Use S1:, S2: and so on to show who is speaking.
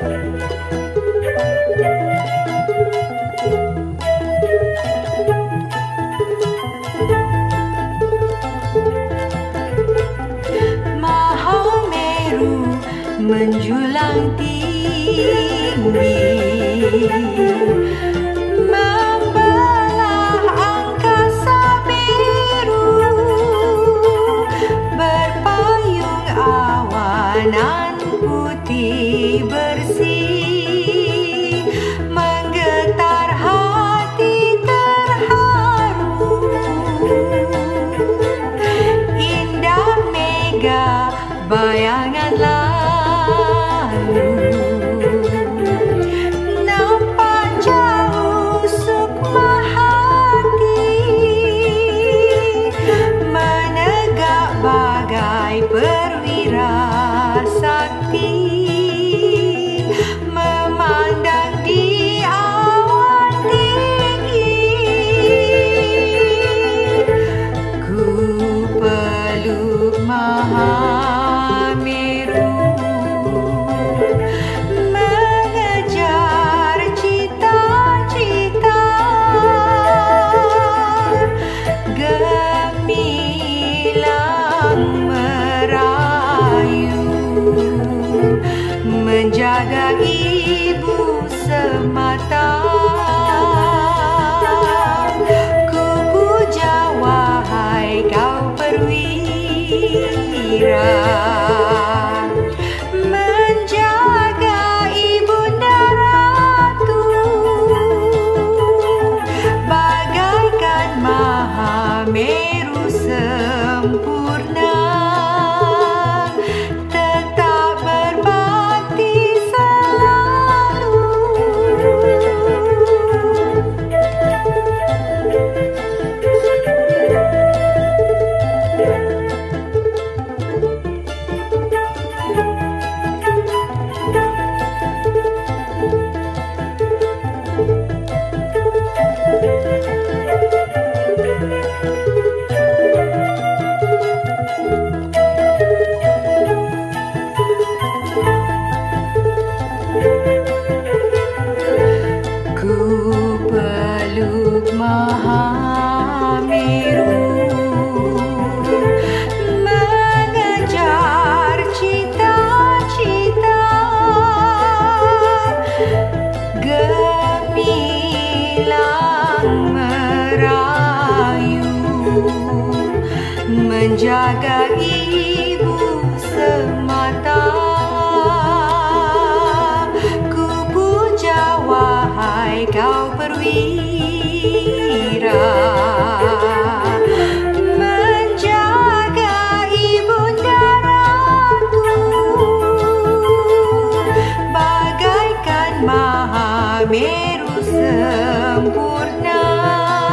S1: Mahameru menjulang tinggi, membelah angkasa biru, berpayung awanan putih bersih, menggetar hati terharu. Indah mega bayangan lalu, nampak jauh sukma hati, menegak bagai perwira sakti, memandang di awan tinggi. Ku peluk Mahameru, mengejar cita-cita, gemilang merayu, menjaga ibu semata. Ku puja wahai kau perwira, menjaga ibunda ratu, bagaikan Mahameru sempurna, tetap berbakti selalu. Ku peluk Mahameru, mengejar cita-cita, gemilang merayu, menjaga ibu semata. Ku puja wahai kau perwira, menjaga ibunda ratu, bagaikan Mahameru sempurna,